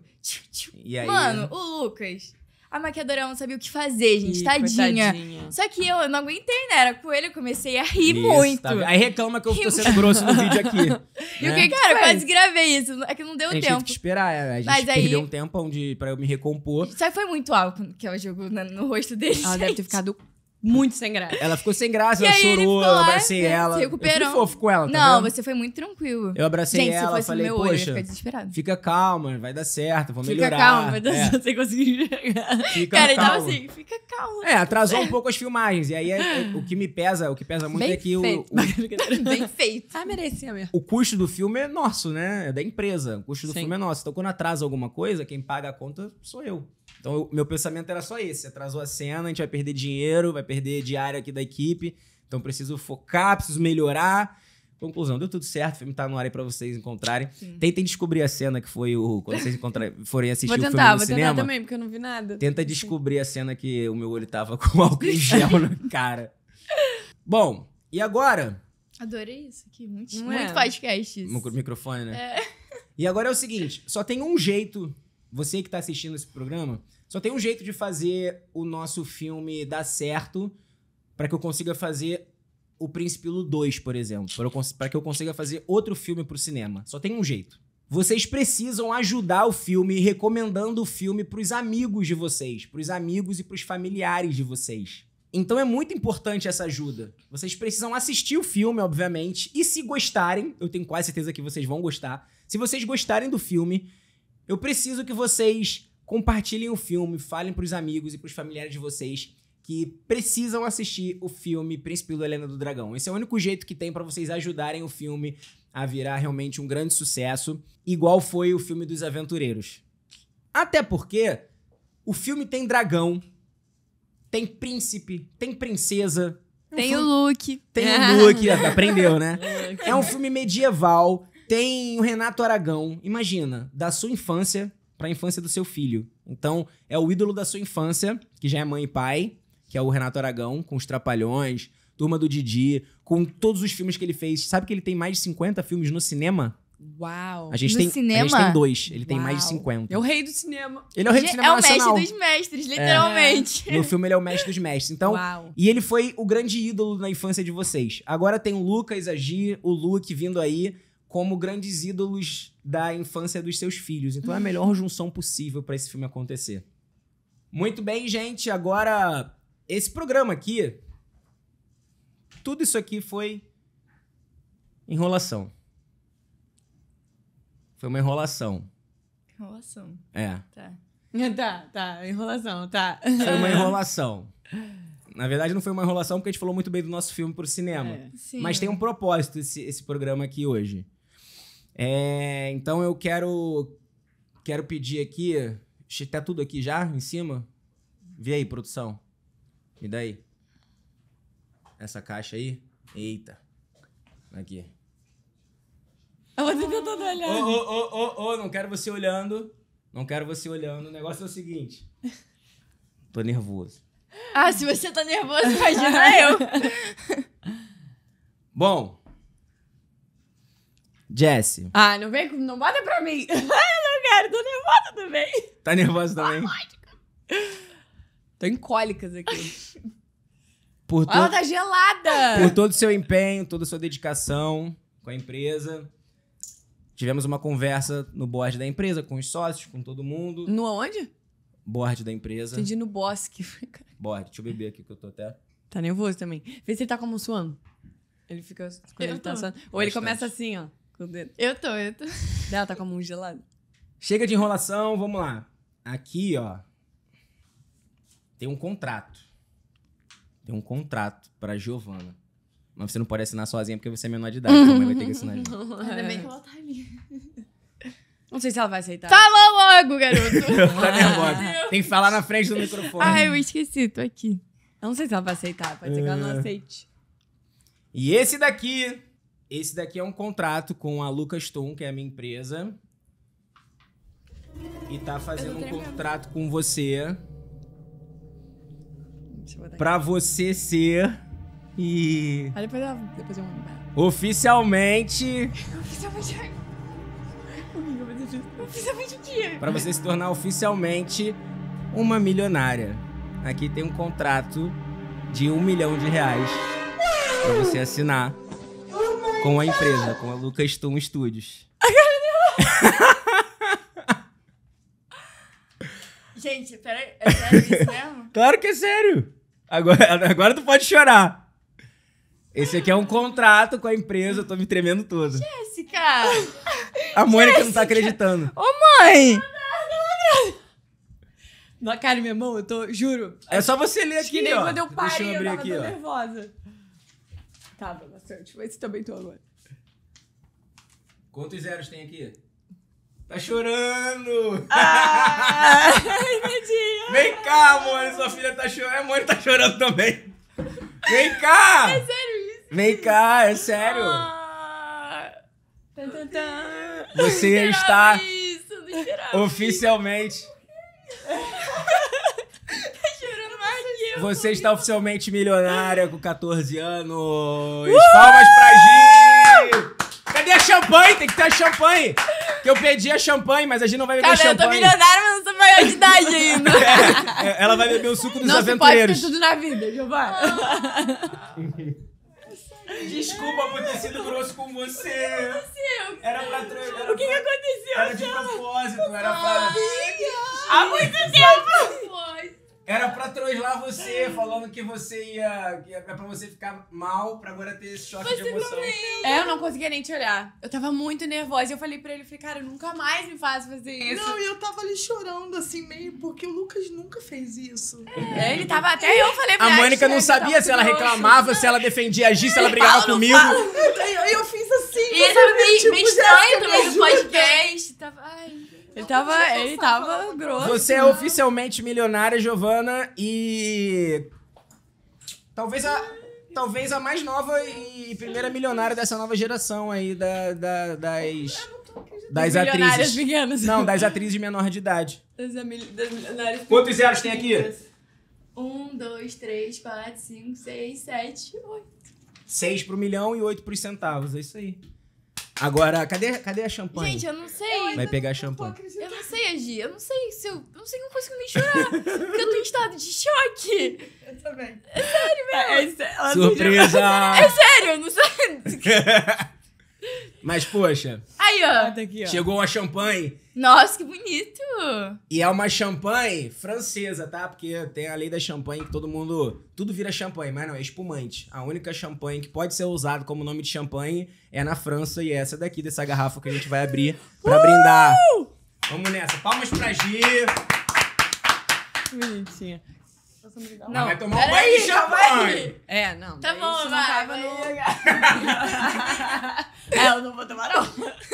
Speaker 1: E aí?
Speaker 10: Mano, o Lucas, a maquiadora não sabia o que fazer, gente.
Speaker 7: Ih,
Speaker 10: Tadinha.
Speaker 7: coitadinha.
Speaker 10: Só que eu não aguentei, né? Era com ele, eu comecei a rir
Speaker 1: Isso,
Speaker 10: muito.
Speaker 1: tá vendo? Aí reclama que eu tô sendo grosso no vídeo aqui.
Speaker 10: E o
Speaker 1: né?
Speaker 10: que, cara, eu quase gravei isso. É que não deu
Speaker 1: A gente
Speaker 10: tempo.
Speaker 1: teve que esperar. A gente
Speaker 10: Mas aí-
Speaker 1: perdeu um tempo pra eu me recompor.
Speaker 10: Só que foi muito álcool que ela jogou no rosto dele.
Speaker 7: Ela deve ter ficado muito sem graça.
Speaker 1: Ela ficou sem graça,
Speaker 10: E
Speaker 1: ela
Speaker 10: aí ele
Speaker 1: chorou,
Speaker 10: ficou
Speaker 1: eu
Speaker 10: lá,
Speaker 1: abracei ela.
Speaker 10: se recuperou.
Speaker 1: Eu fui fofo com ela, tá
Speaker 10: Não,
Speaker 1: vendo?
Speaker 10: você foi muito tranquilo.
Speaker 1: Eu abracei
Speaker 10: Gente, se
Speaker 1: ela,
Speaker 10: fosse
Speaker 1: falei,
Speaker 10: no meu olho, eu ia
Speaker 1: poxa,
Speaker 10: ficar desesperado.
Speaker 1: fica calma, vai dar certo, vou
Speaker 7: Fica
Speaker 1: melhorar.
Speaker 7: calma, vai dar
Speaker 1: É,
Speaker 7: certo, você conseguiu enxergar.
Speaker 1: fica
Speaker 10: Cara, ele tava
Speaker 1: calma.
Speaker 10: assim, fica calmo.
Speaker 1: É, atrasou um pouco as filmagens. E aí o que me pesa, muito
Speaker 7: Bem
Speaker 1: é que
Speaker 7: feito.
Speaker 10: Bem feito.
Speaker 7: Ah, merecia mesmo.
Speaker 1: o custo do filme é nosso, né? É da empresa. O custo do
Speaker 7: Sim.
Speaker 1: filme é nosso. Então, quando atrasa alguma coisa, quem paga a conta sou eu. Então, meu pensamento era só esse. Atrasou a cena, a gente vai perder dinheiro, vai perder diário aqui da equipe. Então, preciso focar, preciso melhorar. Conclusão, deu tudo certo. O filme tá no ar aí pra vocês encontrarem. Tentem descobrir a cena que foi quando vocês forem assistir
Speaker 7: Vou
Speaker 1: o filme
Speaker 7: tentar,
Speaker 1: no
Speaker 7: vou
Speaker 1: cinema.
Speaker 7: tentar também, porque eu não vi nada.
Speaker 1: Tenta descobrir a cena que o meu olho tava com álcool em gel na cara. Bom, e agora?
Speaker 10: Adorei isso aqui. Muito,
Speaker 7: Não é?
Speaker 10: muito podcast isso.
Speaker 1: O microfone, né? E agora é o seguinte, só tem um jeito, você que tá assistindo esse programa, só tem um jeito de fazer o nosso filme dar certo pra que eu consiga fazer o Príncipe 2, por exemplo. Pra que eu consiga fazer outro filme pro cinema. Só tem um jeito. Vocês precisam ajudar o filme recomendando o filme pros amigos de vocês, pros amigos e pros familiares de vocês. Então é muito importante essa ajuda. Vocês precisam assistir o filme, obviamente, e se gostarem, eu tenho quase certeza que vocês vão gostar. Se vocês gostarem do filme, eu preciso que vocês compartilhem o filme, falem pros amigos e pros familiares de vocês que precisam assistir o filme Príncipe do Helena do Dragão. Esse é o único jeito que tem pra vocês ajudarem o filme a virar realmente um grande sucesso, igual foi o filme dos Aventureiros. Até porque o filme tem dragão, tem príncipe, tem princesa.
Speaker 10: Tem o Luke.
Speaker 1: Tem o Luke, aprendeu, né? É um filme medieval, tem o Renato Aragão. Imagina, da sua infância pra infância do seu filho. Então, é o ídolo da sua infância, que já é mãe e pai, que é o Renato Aragão, com os Trapalhões, Turma do Didi, com todos os filmes que ele fez. Sabe que ele tem mais de 50 filmes no cinema?
Speaker 7: Uau.
Speaker 1: A gente
Speaker 10: No
Speaker 1: tem
Speaker 10: cinema?
Speaker 1: 2, ele tem mais de
Speaker 7: Uau.
Speaker 1: 50.
Speaker 7: É o rei do cinema.
Speaker 1: Ele é o rei do cinema nacional.
Speaker 10: É o mestre dos mestres, literalmente.
Speaker 1: No filme ele é o mestre dos mestres. Então,
Speaker 7: Uau.
Speaker 1: e ele foi o grande ídolo na infância de vocês. Agora tem o Lucas, a Gi, o Luke vindo aí como grandes ídolos da infância dos seus filhos. Então é a melhor junção possível pra esse filme acontecer. Muito bem, gente. Agora, esse programa aqui, tudo isso aqui foi enrolação. Foi uma enrolação.
Speaker 10: Enrolação.
Speaker 1: É.
Speaker 10: Tá.
Speaker 7: Tá, enrolação, tá.
Speaker 1: Foi uma enrolação. Na verdade, não foi uma enrolação porque a gente falou muito bem do nosso filme pro cinema.
Speaker 10: Sim.
Speaker 1: Mas tem um propósito esse programa aqui hoje. Então eu quero pedir aqui... Tá tudo aqui já, em cima? Vê aí, produção. Me dá aí. Essa caixa aí. Eita. Aqui.
Speaker 7: Eu vou tentar todo olhando.
Speaker 1: Não quero você olhando. Não quero você olhando. O negócio é o seguinte. Tô nervoso.
Speaker 10: Ah, se você tá nervoso, imagina eu.
Speaker 1: Bom. Jessie.
Speaker 7: Ah, não bota pra mim. Eu não quero, tô nervosa também.
Speaker 1: Tá nervosa também?
Speaker 7: Tô em cólicas aqui.
Speaker 1: Ela
Speaker 7: tá gelada.
Speaker 1: Por todo o seu empenho, toda a sua dedicação com a empresa. Tivemos uma conversa no board da empresa, com os sócios, com todo mundo.
Speaker 7: No aonde?
Speaker 1: Board da empresa.
Speaker 7: Entendi no bosque.
Speaker 1: Board. Deixa eu beber aqui que eu tô até...
Speaker 7: Tá nervoso também. Vê se ele tá como suando. Ele fica... Quando ele tá suando. Ou ele começa assim, ó. Com o dedo.
Speaker 10: Eu tô.
Speaker 7: Ela tá com a mão gelada.
Speaker 1: Chega de enrolação, vamos lá. Aqui, ó. Tem um contrato. Tem um contrato pra Giovana. Mas você não pode assinar sozinha porque você é menor de idade. Sua mãe vai ter que assinar junto.
Speaker 10: Ainda bem que ela tá ali.
Speaker 7: Não sei se ela vai aceitar.
Speaker 10: Fala logo, garoto.
Speaker 1: Tá nervosa. Tem que falar na frente do microfone.
Speaker 10: Ai, eu esqueci, tô aqui.
Speaker 7: Eu não sei se ela vai aceitar. Pode ser que ela não aceite.
Speaker 1: E esse daqui é um contrato com a Lucas Tom, que é a minha empresa. E tá fazendo um contrato com você pra você ser e...
Speaker 7: Aí depois eu mando.
Speaker 1: Oficialmente...
Speaker 10: Oficialmente o quê?
Speaker 1: Pra você se tornar oficialmente uma milionária. Aqui tem um contrato de R$1 milhão pra você assinar com a empresa, com a Lucas Tum Studios.
Speaker 10: Gente, peraí, é sério isso mesmo?
Speaker 1: Claro que é sério. Agora tu pode chorar. Esse aqui é um contrato com a empresa, eu tô me tremendo todo.
Speaker 10: Jéssica!
Speaker 1: A Mônica não tá acreditando.
Speaker 10: Ô, mãe!
Speaker 7: Na cara, minha mão, eu tô, juro.
Speaker 1: É só você ler aqui,
Speaker 7: que nem
Speaker 1: ó.
Speaker 7: quando eu parei,
Speaker 1: Deixa eu abrir
Speaker 7: tava
Speaker 1: aqui,
Speaker 7: tão
Speaker 1: ó.
Speaker 7: nervosa. Tava bastante, mas também tô agora.
Speaker 1: Quantos zeros tem aqui? Tá chorando!
Speaker 7: Tadinha!
Speaker 1: Vem cá, Mônica, sua filha tá chorando. A Mônica tá chorando também. Vem cá!
Speaker 10: É sério isso?
Speaker 1: Vem cá, é sério.
Speaker 7: Tan.
Speaker 1: Você está
Speaker 10: Isso, não esperava.
Speaker 1: oficialmente...
Speaker 10: Tá chorando mais que eu.
Speaker 1: Você está oficialmente milionária com 14 anos. Palmas pra Gi! Cadê a champanhe? Tem que ter a champanhe. Que eu pedi a champanhe, mas a Gi não vai beber
Speaker 10: Cara, eu tô
Speaker 1: champanhe.
Speaker 10: milionária, mas não sou maior de idade ainda.
Speaker 1: Ela vai beber o suco dos
Speaker 7: Não, você pode
Speaker 1: aventureiros.
Speaker 7: ter tudo na vida, Giovanna.
Speaker 1: Desculpa por ter sido grosso com você. Era pra...
Speaker 10: O que aconteceu?
Speaker 1: Era de propósito, era pra...
Speaker 10: Há muito tempo!
Speaker 1: Era pra trollar você, falando que você ia... que era pra você ficar mal, pra agora ter esse choque de emoção.
Speaker 7: Eu não conseguia nem te olhar. Eu tava muito nervosa e eu falei pra ele, cara, nunca mais me faz fazer isso.
Speaker 9: Não, e eu tava ali chorando, assim, meio, porque o Lucas nunca fez isso.
Speaker 7: Ele tava, até eu falei pra
Speaker 1: A
Speaker 7: ele.
Speaker 1: Mônica não sabia se ela reclamava, se ela defendia a Gi, se ela brigava comigo.
Speaker 9: Aí eu fiz assim.
Speaker 10: E ele tava meio
Speaker 9: tipo,
Speaker 10: estranho
Speaker 9: Jéssica,
Speaker 10: também
Speaker 9: me
Speaker 10: no
Speaker 9: ajuda.
Speaker 10: podcast. Tava, ai...
Speaker 7: Ele tava grosso.
Speaker 1: Você é oficialmente milionária, Giovanna, e... Talvez a mais nova e primeira milionária dessa nova geração aí das
Speaker 7: Milionárias
Speaker 1: atrizes.
Speaker 7: pequenas.
Speaker 1: Não, das atrizes menor de idade.
Speaker 7: Das milionárias
Speaker 1: Quantos zeros tem aqui?
Speaker 10: 1, 2, 3, 4, 5, 6, 7, 8.
Speaker 1: 6 pro milhão e 8 pros centavos, é isso aí. Agora, cadê a champanhe?
Speaker 10: Gente, eu não sei.
Speaker 1: Vai pegar a champanhe.
Speaker 10: Eu não sei agir. Eu não sei se eu não consigo nem chorar. Porque eu tô em estado de choque.
Speaker 9: Eu também.
Speaker 10: É sério mesmo.
Speaker 1: Surpresa!
Speaker 10: É sério, eu não sei.
Speaker 1: Mas, poxa,
Speaker 10: Aí, ó.
Speaker 7: Tá aqui, ó.
Speaker 1: chegou a champanhe.
Speaker 10: Nossa, que bonito.
Speaker 1: E é uma champanhe francesa, tá? Porque tem a lei da champanhe que todo mundo... Tudo vira champanhe, mas não, é espumante. A única champanhe que pode ser usada como nome de champanhe é na França e é essa daqui, dessa garrafa que a gente vai abrir pra brindar. Vamos nessa. Palmas pra Gi.
Speaker 7: Bonitinha.
Speaker 10: Não,
Speaker 1: vai tomar um banho de champanhe.
Speaker 7: É, não.
Speaker 10: Tá
Speaker 7: daí
Speaker 10: bom,
Speaker 7: isso não
Speaker 10: vai.
Speaker 7: tava
Speaker 10: Eu não vou tomar, não.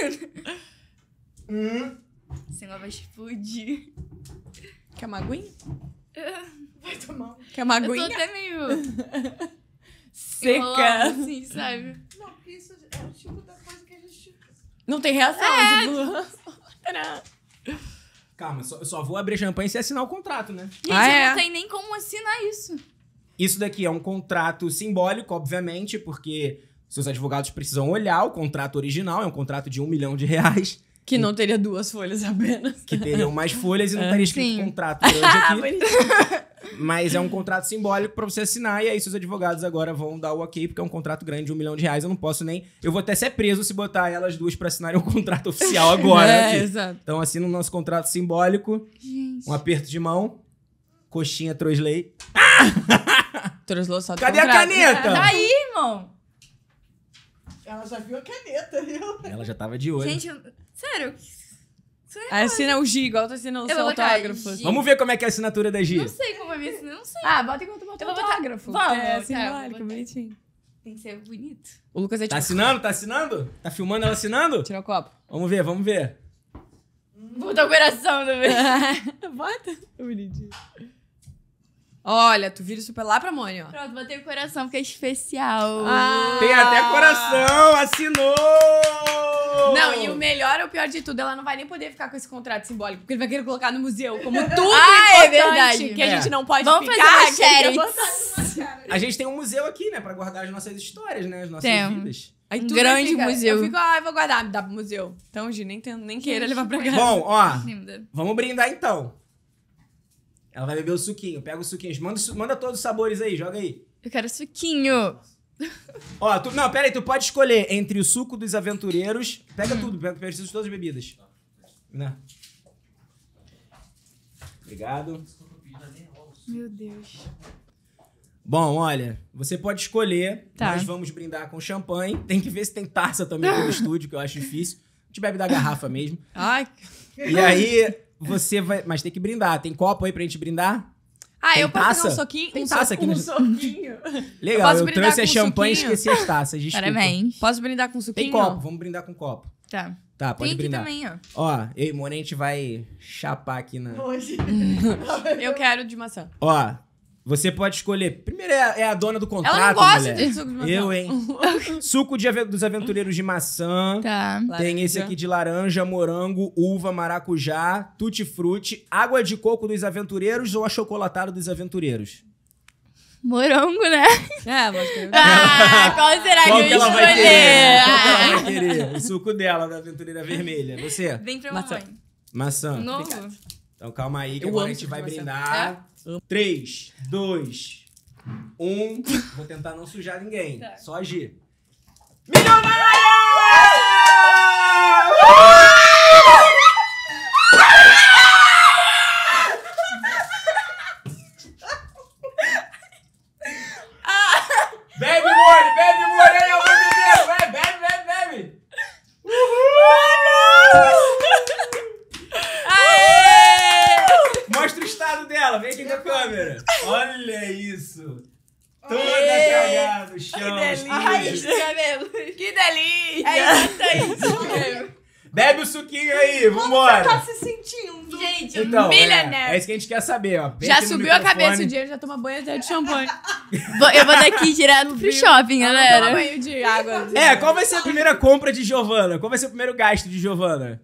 Speaker 10: Esse negócio vai explodir.
Speaker 7: Quer uma aguinha?
Speaker 9: Vai tomar.
Speaker 7: Quer uma
Speaker 10: Eu tô
Speaker 7: aguinha?
Speaker 10: até meio
Speaker 7: Seca.
Speaker 10: enrolada, assim, sabe?
Speaker 9: Não, porque isso é o tipo da coisa que a gente...
Speaker 7: Não tem reação, tipo...
Speaker 1: Calma, eu só vou abrir champanhe se assinar o contrato, né?
Speaker 10: Gente, não tem nem como assinar isso.
Speaker 1: Isso daqui é um contrato simbólico, obviamente, porque seus advogados precisam olhar o contrato original, é um contrato de R$1 milhão.
Speaker 7: Que não teria 2 folhas apenas.
Speaker 1: Que teriam mais folhas e não estaria escrito
Speaker 10: Sim.
Speaker 1: contrato grande aqui. Mas é um contrato simbólico pra você assinar, e aí seus advogados agora vão dar o ok, porque é um contrato grande de R$1 milhão. Eu não posso nem... Eu vou até ser preso se botar elas duas pra assinarem um contrato oficial agora. Aqui.
Speaker 7: Exato.
Speaker 1: Então assina o nosso contrato simbólico.
Speaker 10: Gente.
Speaker 1: Um aperto de mão. Coxinha Trosley.
Speaker 7: Translou
Speaker 1: Cadê a caneta?
Speaker 10: Tá aí, irmão.
Speaker 9: Ela já viu a caneta, viu?
Speaker 1: Ela já tava de olho.
Speaker 10: Gente, sério.
Speaker 7: Assina o G, igual tá assinando o
Speaker 10: Eu
Speaker 7: seu
Speaker 10: vou botar
Speaker 7: autógrafo.
Speaker 10: G.
Speaker 1: Vamos ver como é que é a assinatura da Gi.
Speaker 10: Não sei como é minha assinatura, não sei.
Speaker 7: Bota enquanto bota
Speaker 10: Eu
Speaker 7: o
Speaker 10: vou botar-
Speaker 7: autógrafo.
Speaker 10: Vamos,
Speaker 7: É,
Speaker 10: tá,
Speaker 7: simbólico,
Speaker 10: vou botar.
Speaker 7: bonitinho.
Speaker 10: Tem que ser bonito.
Speaker 7: O Lucas é
Speaker 1: Tá
Speaker 7: tipo...
Speaker 1: assinando? Tá assinando? Tá filmando ela assinando?
Speaker 7: Tira o copo.
Speaker 1: Vamos ver, vamos ver.
Speaker 10: Vou botar o coração também.
Speaker 7: Bota. Bonitinho. Olha, tu vira isso lá pra mãe, ó.
Speaker 10: Pronto, botei o coração porque é especial.
Speaker 1: Tem até coração, assinou!
Speaker 7: Não, e o melhor ou o pior de tudo, ela não vai nem poder ficar com esse contrato simbólico, porque ele vai querer colocar no museu como tudo
Speaker 10: é
Speaker 7: importante
Speaker 10: verdade.
Speaker 7: que a gente não pode
Speaker 10: Vamos
Speaker 7: ficar.
Speaker 10: fazer
Speaker 7: que a gente
Speaker 10: uma
Speaker 7: vai botar
Speaker 1: A gente tem um museu aqui, né? Pra guardar as nossas histórias, né? As nossas
Speaker 10: Temos.
Speaker 1: vidas.
Speaker 7: Aí
Speaker 10: Um
Speaker 7: tudo
Speaker 10: grande
Speaker 7: fica-
Speaker 10: museu.
Speaker 7: Eu fico, eu vou guardar, me dá pro museu. Então, Gi, nem queira levar pra casa.
Speaker 1: Bom, ó.
Speaker 10: Linda.
Speaker 1: Vamos brindar então. Ela vai beber o suquinho. Pega o suquinho. Manda todos os sabores aí, joga aí.
Speaker 10: Eu quero suquinho.
Speaker 1: Ó, não, pera aí, tu pode escolher entre o suco dos aventureiros. Pega tudo, precisa de todas as bebidas. Né? Obrigado.
Speaker 10: Meu Deus.
Speaker 1: Bom, olha, você pode escolher.
Speaker 10: Tá.
Speaker 1: Nós vamos brindar com champanhe. Tem que ver se tem taça também aqui no estúdio, que eu acho difícil. A gente bebe da garrafa mesmo.
Speaker 7: Ai.
Speaker 1: E aí, você vai... Mas tem que brindar. Tem copo aí pra gente brindar?
Speaker 7: Ah,
Speaker 1: Tem
Speaker 7: eu posso
Speaker 1: taça?
Speaker 7: pegar um soquinho?
Speaker 1: Tem taça aqui
Speaker 7: um
Speaker 1: no-
Speaker 7: soquinho.
Speaker 1: Legal,
Speaker 7: posso
Speaker 1: eu
Speaker 7: brindar
Speaker 1: trouxe
Speaker 7: com
Speaker 1: a champanhe e
Speaker 7: suquinho?
Speaker 1: esqueci as taças, desculpa.
Speaker 10: Parabéns.
Speaker 7: Posso brindar com suquinho?
Speaker 1: Tem copo, vamos brindar com copo.
Speaker 10: Tá.
Speaker 1: Tá, pode
Speaker 10: Tem aqui
Speaker 1: brindar.
Speaker 10: também, ó.
Speaker 1: Ó, eu e Mona, a gente vai chapar aqui na...
Speaker 9: Hoje.
Speaker 7: Eu quero de maçã.
Speaker 1: Ó, você pode escolher. Primeiro é a dona do contrato,
Speaker 7: Ela não gosta
Speaker 1: mulher.
Speaker 7: de suco de maçã.
Speaker 1: Eu, hein? Suco dos aventureiros de maçã.
Speaker 10: Tá.
Speaker 1: Tem esse aqui de laranja, morango, uva, maracujá, tutti-frutti, água de coco dos aventureiros ou achocolatado dos aventureiros?
Speaker 10: Morango, né?
Speaker 7: É, mas que...
Speaker 10: Ah, qual será
Speaker 1: Qual
Speaker 10: que
Speaker 1: que
Speaker 10: eu
Speaker 1: ela
Speaker 10: escolher?
Speaker 1: vai querer? Qual que ela vai querer? O suco dela, da aventureira vermelha. Você?
Speaker 10: Vem pra
Speaker 7: Maçã.
Speaker 10: mamãe.
Speaker 1: Maçã.
Speaker 10: Novo.
Speaker 1: Então calma aí, que
Speaker 7: Eu
Speaker 1: agora a
Speaker 7: amo
Speaker 1: gente vai
Speaker 7: suco de maçã.
Speaker 1: brindar. 3, 2, 1. Vou tentar não sujar ninguém.
Speaker 10: Tá.
Speaker 1: Só agir. Bebe, Mori, aí, eu vou beber. Vai, bebe. Mostra o estado dela, vem aqui com a câmera. Olha isso. Toda cagada no chão.
Speaker 10: Ai, esse cabelo.
Speaker 7: Que delícia!
Speaker 10: É isso.
Speaker 1: Bebe o suquinho aí, vambora.
Speaker 9: Tá se sentindo?
Speaker 10: Gente,
Speaker 1: Então,
Speaker 7: milionaire.
Speaker 1: é isso que a gente quer saber, ó. Vem
Speaker 7: Já
Speaker 1: aqui no
Speaker 7: subiu a
Speaker 1: microfone.
Speaker 7: cabeça, o dinheiro já toma banho até de champanhe.
Speaker 10: eu vou daqui direto pro shopping,
Speaker 7: Toma
Speaker 10: galera.
Speaker 7: banho de água.
Speaker 1: É, qual vai ser a primeira compra de Giovana? Qual vai ser o primeiro gasto de Giovana?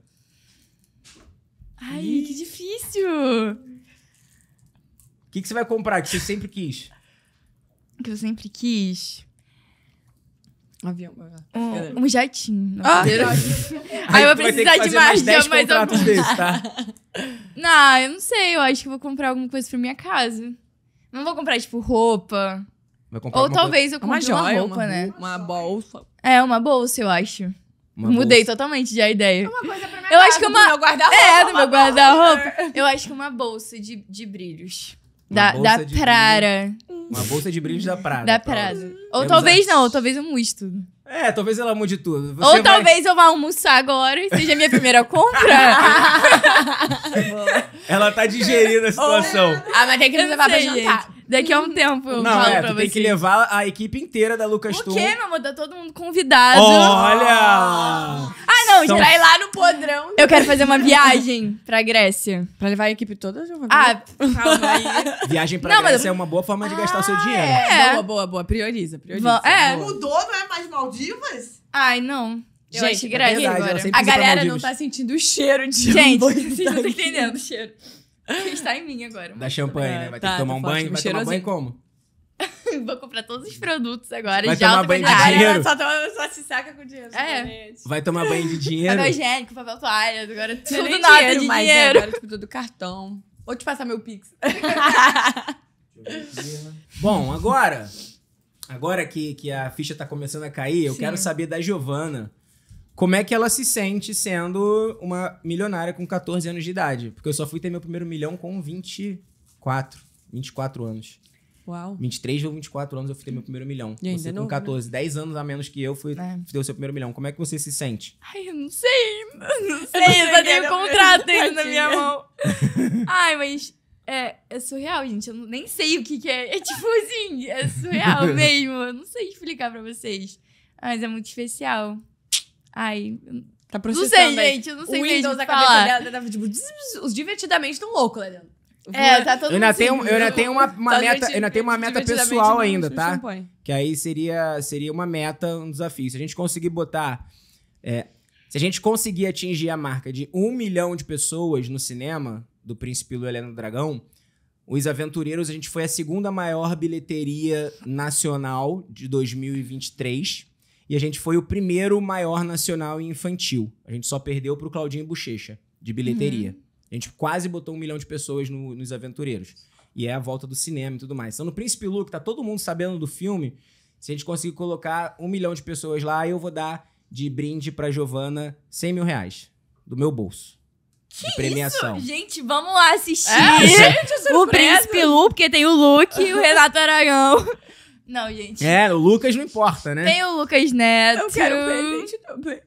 Speaker 10: Ai, que difícil.
Speaker 1: O que você vai comprar, que você sempre quis?
Speaker 10: Que eu sempre quis.
Speaker 7: Avião.
Speaker 10: Um jatinho.
Speaker 7: Ah,
Speaker 10: Aí eu vou
Speaker 1: Vai ter que
Speaker 10: precisar de
Speaker 1: fazer
Speaker 10: mais
Speaker 1: 10
Speaker 10: mais
Speaker 1: contratos
Speaker 10: algum.
Speaker 1: desses, tá?
Speaker 10: Não, eu não sei. Eu acho que eu vou comprar alguma coisa pra minha casa. Não vou comprar, tipo, roupa.
Speaker 1: Vai comprar
Speaker 10: Ou
Speaker 1: alguma
Speaker 10: talvez eu compre uma
Speaker 7: joia,
Speaker 10: roupa, né?
Speaker 7: Uma bolsa.
Speaker 10: É, uma bolsa, eu acho.
Speaker 1: Uma
Speaker 10: Mudei
Speaker 1: bolsa.
Speaker 10: totalmente de ideia.
Speaker 7: Uma coisa pra minha
Speaker 10: Eu
Speaker 7: casa,
Speaker 10: acho que
Speaker 7: do
Speaker 10: uma...
Speaker 7: meu guarda-roupa.
Speaker 10: É, do
Speaker 7: uma
Speaker 10: meu
Speaker 7: bolsa.
Speaker 10: guarda-roupa. Eu acho que uma bolsa de brilhos.
Speaker 1: Uma
Speaker 10: Da
Speaker 1: bolsa de
Speaker 10: Prada.
Speaker 1: Uma bolsa de brilhos da Prada.
Speaker 10: Da
Speaker 1: pronto.
Speaker 10: Prada. Ou
Speaker 1: Temos
Speaker 10: talvez
Speaker 1: a-
Speaker 10: não, ou talvez eu mude tudo.
Speaker 1: É, talvez ela mude tudo. Você
Speaker 10: Ou
Speaker 1: vai-
Speaker 10: talvez eu vá almoçar agora e seja a minha primeira compra.
Speaker 1: Ela tá digerindo a situação.
Speaker 7: Ah, mas tem que
Speaker 10: Eu
Speaker 7: nos
Speaker 10: não
Speaker 7: levar pra
Speaker 10: sei,
Speaker 7: jantar.
Speaker 10: gente. Daqui a um tempo eu
Speaker 1: Não,
Speaker 10: falo
Speaker 1: é,
Speaker 10: pra
Speaker 1: tu tem que
Speaker 10: vocês.
Speaker 1: levar a equipe inteira da Lucas
Speaker 10: O
Speaker 1: Tum.
Speaker 10: quê, meu amor? Tá todo mundo convidado.
Speaker 1: Olha!
Speaker 10: Ah, não,
Speaker 1: São-
Speaker 10: gente.
Speaker 7: Pra ir lá no podrão.
Speaker 10: Eu quero fazer uma viagem pra Grécia.
Speaker 7: Pra levar a equipe toda, Giovana?
Speaker 10: Ah, calma aí.
Speaker 1: Viagem pra
Speaker 10: Não, mas-
Speaker 1: Grécia é uma boa forma de gastar o seu dinheiro.
Speaker 10: É.
Speaker 7: Boa. Prioriza.
Speaker 10: É.
Speaker 9: Mudou, não é mais Maldivas?
Speaker 10: Ai, não. Eu
Speaker 7: Gente,
Speaker 10: acho
Speaker 7: é
Speaker 10: Grécia
Speaker 1: verdade,
Speaker 10: agora.
Speaker 1: ela sempre-
Speaker 7: A
Speaker 1: Precisa pra
Speaker 7: galera não
Speaker 1: Maldivas.
Speaker 7: tá sentindo o cheiro de
Speaker 10: Gente,
Speaker 7: champanhe.
Speaker 10: vocês não estão entendendo o cheiro. Está em mim agora.
Speaker 1: Da champanhe, né? Vai ter
Speaker 7: Tá,
Speaker 1: que tomar
Speaker 7: tá
Speaker 1: um
Speaker 7: forte,
Speaker 1: banho. Vai tomar
Speaker 7: cheirosinho.
Speaker 1: banho como?
Speaker 10: Vou comprar todos os produtos agora.
Speaker 1: Vai
Speaker 10: de
Speaker 1: tomar
Speaker 10: alta
Speaker 1: banho de
Speaker 7: A
Speaker 10: qualidade.
Speaker 1: dinheiro?
Speaker 7: galera só se saca com dinheiro.
Speaker 10: É.
Speaker 7: sabonete.
Speaker 1: Vai tomar banho de dinheiro?
Speaker 10: Papel higiênico, papel toalha, agora
Speaker 7: Não é
Speaker 10: tudo
Speaker 7: nem
Speaker 10: nada
Speaker 7: dinheiro,
Speaker 10: de
Speaker 7: mas
Speaker 10: dinheiro.
Speaker 7: agora tipo tudo cartão. Vou te passar meu Pix.
Speaker 1: Bom, agora que a ficha tá começando a cair, eu quero saber da Giovana como é que ela se sente sendo uma milionária com 14 anos de idade. Porque eu só fui ter meu primeiro milhão com 24 anos.
Speaker 7: Uau.
Speaker 1: 23 ou 24 anos eu fui ter meu primeiro milhão.
Speaker 7: E ainda
Speaker 1: Você com
Speaker 7: novo,
Speaker 1: 14, 10 anos a menos que eu fui ter o seu primeiro milhão. Como é que você se sente?
Speaker 10: Ai, eu não sei. Eu só tenho um contrato ainda na minha mão. Ai, mas é surreal, gente. Eu nem sei o que é. É tipo assim, é surreal mesmo. Eu não sei explicar pra vocês. Mas é muito especial. Ai,
Speaker 7: Tá
Speaker 10: não
Speaker 7: processando
Speaker 10: sei,
Speaker 7: aí.
Speaker 10: gente. Eu não sei
Speaker 7: O
Speaker 10: mesmo
Speaker 7: Windows
Speaker 10: de
Speaker 7: da cabeça
Speaker 10: falar.
Speaker 7: dela tava tipo... Os divertidamente estão loucos lá dentro.
Speaker 10: É, tá todo
Speaker 1: Eu ainda
Speaker 10: mundo
Speaker 1: tenho,
Speaker 10: assim,
Speaker 1: eu ainda tenho uma
Speaker 7: Tá
Speaker 1: meta, eu ainda tenho uma meta
Speaker 7: divertidamente
Speaker 1: pessoal
Speaker 7: no
Speaker 1: ainda, tá?
Speaker 7: champanhe.
Speaker 1: Que aí seria uma meta, um desafio. Se a gente conseguir botar Se a gente conseguir atingir a marca de 1 milhão de pessoas no cinema, do Príncipe Lu e Helena do Dragão, Os Aventureiros, a gente foi a segunda maior bilheteria nacional de 2023. E a gente foi o primeiro maior nacional em infantil. A gente só perdeu pro Claudinho Bochecha, de bilheteria. A gente quase botou 1 milhão de pessoas nos Aventureiros. E é a volta do cinema e tudo mais. Então, no Príncipe Lu, que tá todo mundo sabendo do filme, se a gente conseguir colocar 1 milhão de pessoas lá, eu vou dar de brinde pra Giovana 100 mil reais do meu bolso. De premiação.
Speaker 10: Isso? Gente, vamos lá assistir
Speaker 7: gente,
Speaker 10: o Príncipe Lu, porque tem o Luke e o Renato Aragão. Não, gente.
Speaker 1: É, o Lucas não importa, né?
Speaker 10: Tem o Lucas Neto.
Speaker 7: Eu quero presente também.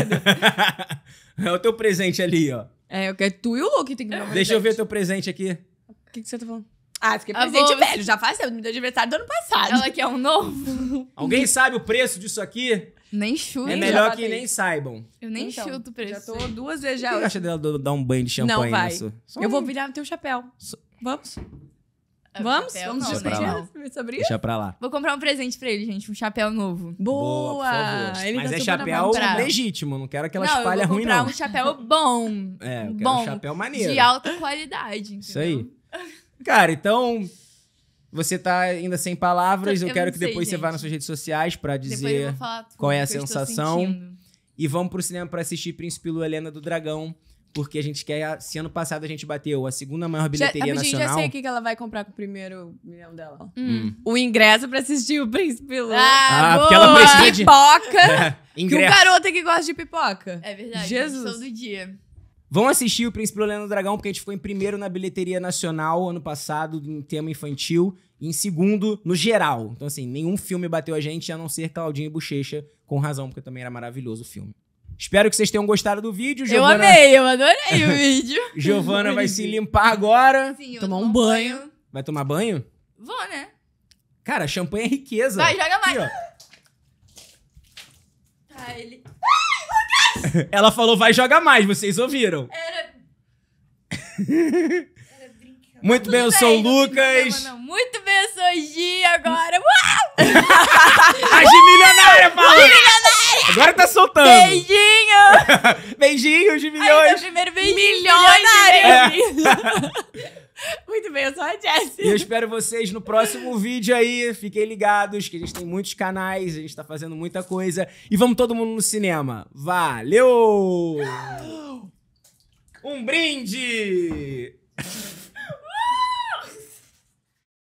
Speaker 1: É o teu presente ali, ó.
Speaker 7: É, eu quero tu e o Luke tem que me dar um
Speaker 1: Deixa eu ver
Speaker 7: presente.
Speaker 1: teu presente aqui.
Speaker 7: O que você tá falando? Ah, você quer
Speaker 10: Ah,
Speaker 7: presente
Speaker 10: vou-
Speaker 7: velho. Já faz tempo, me deu de aniversário do ano passado.
Speaker 10: Ela quer um novo?
Speaker 1: Alguém sabe o preço disso aqui?
Speaker 10: Nem chuto.
Speaker 1: É
Speaker 7: já
Speaker 1: melhor
Speaker 7: batei.
Speaker 1: que nem saibam.
Speaker 10: Eu nem
Speaker 7: Então,
Speaker 10: chuto o preço.
Speaker 7: Já tô 2 vezes
Speaker 1: O
Speaker 7: já.
Speaker 1: que você acha dela dar um banho de champanhe
Speaker 7: Não vai.
Speaker 1: nisso?
Speaker 7: Eu vou virar teu chapéu. Vamos? Vamos?
Speaker 10: chapéu
Speaker 7: Vamos
Speaker 10: não,
Speaker 1: Deixa pra lá.
Speaker 7: sobre
Speaker 1: Deixa pra lá.
Speaker 10: Vou comprar um presente pra ele, gente. Um chapéu novo.
Speaker 1: Boa, por favor.
Speaker 7: Ele
Speaker 1: Mas
Speaker 7: tá
Speaker 1: é
Speaker 7: super
Speaker 1: chapéu
Speaker 10: vontade.
Speaker 1: legítimo, não quero aquelas
Speaker 10: não,
Speaker 1: palhas
Speaker 10: eu vou
Speaker 1: ruins,
Speaker 10: comprar
Speaker 1: não.
Speaker 10: um chapéu bom.
Speaker 1: É, eu quero
Speaker 10: bom,
Speaker 1: um chapéu maneiro.
Speaker 10: de alta qualidade, entendeu?
Speaker 1: Isso aí. Cara, então, você tá ainda sem palavras, eu
Speaker 10: Eu
Speaker 1: quero
Speaker 10: não
Speaker 1: que
Speaker 10: sei,
Speaker 1: depois você vá
Speaker 10: gente.
Speaker 1: nas suas redes sociais pra
Speaker 10: Depois eu
Speaker 1: dizer
Speaker 10: vou falar tudo
Speaker 1: qual é a
Speaker 10: que eu estou
Speaker 1: sensação.
Speaker 10: sentindo.
Speaker 1: E vamos pro cinema pra assistir Príncipe Lu e Helena do Dragão, porque a gente quer... Se ano passado a gente bateu a segunda maior bilheteria
Speaker 7: já
Speaker 1: nacional...
Speaker 7: sei o que ela vai comprar com o primeiro milhão dela.
Speaker 1: Hum.
Speaker 7: O ingresso pra assistir o Príncipe Lu.
Speaker 1: Ah, porque
Speaker 10: boa!
Speaker 1: ela precisa de...
Speaker 7: Pipoca. Que o
Speaker 1: ingresso.
Speaker 7: garoto que gosta de pipoca.
Speaker 10: É verdade.
Speaker 7: Jesus.
Speaker 10: Todo dia.
Speaker 1: Vão assistir o Príncipe Lu e Helena do Dragão, porque a gente ficou em primeiro na bilheteria nacional ano passado, em tema infantil, e em segundo no geral. Então, assim, nenhum filme bateu a gente, a não ser Claudinho e Bochecha, com razão, porque também era maravilhoso o filme. Espero que vocês tenham gostado do vídeo.
Speaker 10: Eu amei, eu adorei o vídeo.
Speaker 1: Giovana vai se limpar agora.
Speaker 10: Sim, eu
Speaker 7: Tomar
Speaker 10: vou
Speaker 7: um banho.
Speaker 1: Vai tomar banho?
Speaker 10: Vou, né?
Speaker 1: Cara, champanhe é riqueza.
Speaker 10: Vai, joga mais.
Speaker 1: Aqui, ó.
Speaker 10: Tá, ele...
Speaker 1: Ela falou, vai jogar mais, vocês ouviram.
Speaker 10: Era brincadeira.
Speaker 1: Muito bem, eu
Speaker 10: Tudo
Speaker 1: sou o
Speaker 10: bem, não tem
Speaker 1: Lucas.
Speaker 10: problema, não. Muito bem, eu sou Gi agora.
Speaker 1: A Gi milionária, fala! Agora tá soltando.
Speaker 10: Beijinho!
Speaker 1: Beijinhos de
Speaker 10: Aí, meu
Speaker 1: milhões.
Speaker 10: primeiro beijinho.
Speaker 7: Milionária! Muito bem, eu sou a Jessie.
Speaker 1: E eu espero vocês no próximo vídeo aí. Fiquem ligados que a gente tem muitos canais, a gente tá fazendo muita coisa. E vamos todo mundo no cinema. Valeu! Um brinde!